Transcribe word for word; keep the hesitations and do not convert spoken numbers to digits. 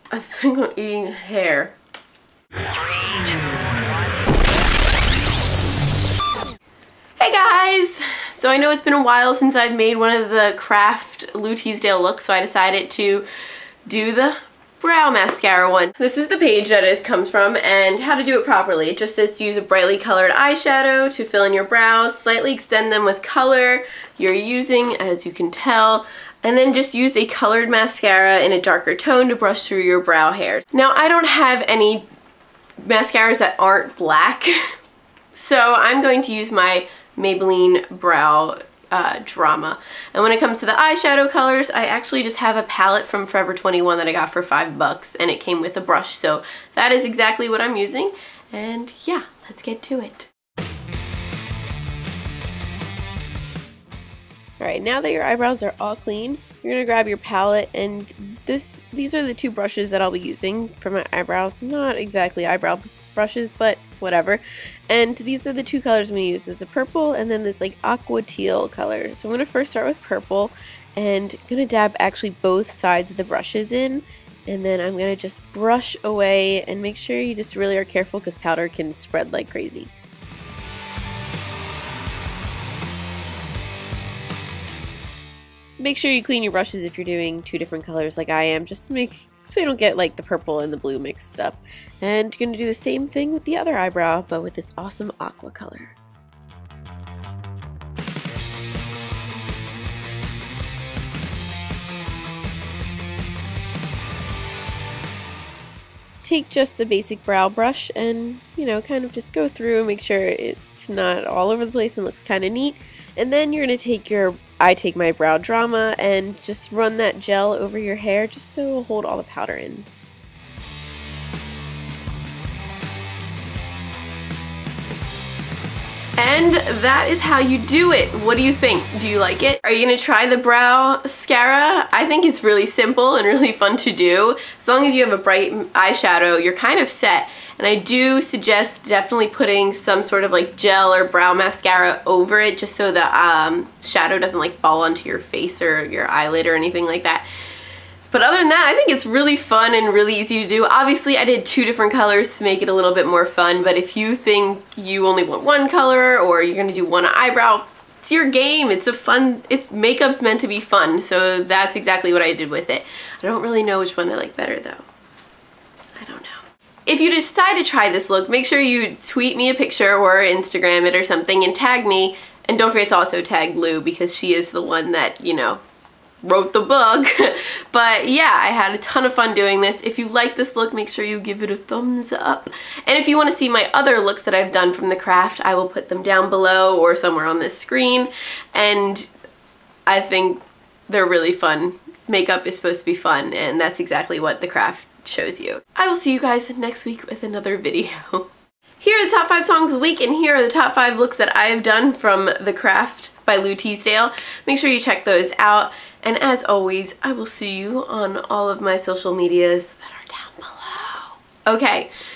I think I'm eating hair. Hey guys! So I know it's been a while since I've made one of the Craft Lou Teasdale looks, so I decided to do the brow mascara one. This is the page that it comes from and how to do it properly. It just says to use a brightly colored eyeshadow to fill in your brows, slightly extend them with color you're using, as you can tell, and then just use a colored mascara in a darker tone to brush through your brow hairs. Now I don't have any mascaras that aren't black, so I'm going to use my Maybelline Brow uh, Drama. And when it comes to the eyeshadow colors, I actually just have a palette from Forever twenty-one that I got for five bucks, and it came with a brush, so that is exactly what I'm using. And yeah, let's get to it. Alright, now that your eyebrows are all clean, you're going to grab your palette, and this these are the two brushes that I'll be using for my eyebrows. Not exactly eyebrow brushes, but whatever. And these are the two colors I'm going to use. There's a purple and then this like aqua teal color. So I'm going to first start with purple, and I'm going to dab actually both sides of the brushes in, and then I'm going to just brush away, and make sure you just really are careful because powder can spread like crazy. Make sure you clean your brushes if you're doing two different colors like I am, just to make so you don't get like the purple and the blue mixed up. And you're going to do the same thing with the other eyebrow, but with this awesome aqua color. Take just a basic brow brush and, you know, kind of just go through and make sure it's not all over the place and looks kind of neat. And then you're going to take your, I take my Brow Drama and just run that gel over your hair just so it'll hold all the powder in. And that is how you do it. What do you think? Do you like it? Are you gonna try the brow mascara? I think it's really simple and really fun to do. As long as you have a bright eyeshadow, you're kind of set. And I do suggest definitely putting some sort of like gel or brow mascara over it, just so the um, shadow doesn't like fall onto your face or your eyelid or anything like that. But other than that, I think it's really fun and really easy to do. Obviously, I did two different colors to make it a little bit more fun, but if you think you only want one color or you're gonna do one eyebrow, it's your game. It's a fun, it's makeup's meant to be fun, so that's exactly what I did with it. I don't really know which one I like better though. I don't know. If you decide to try this look, make sure you tweet me a picture or Instagram it or something and tag me, and don't forget to also tag Lou because she is the one that, you know, wrote the book. But yeah, I had a ton of fun doing this. If you like this look, make sure you give it a thumbs up. And if you want to see my other looks that I've done from the craft, I will put them down below or somewhere on this screen. And I think they're really fun. Makeup is supposed to be fun, and that's exactly what the craft shows you. I will see you guys next week with another video. Here are the top five songs of the week, and here are the top five looks that I have done from the craft by Lou Teasdale. Make sure you check those out. And as always, I will see you on all of my social medias that are down below. Okay,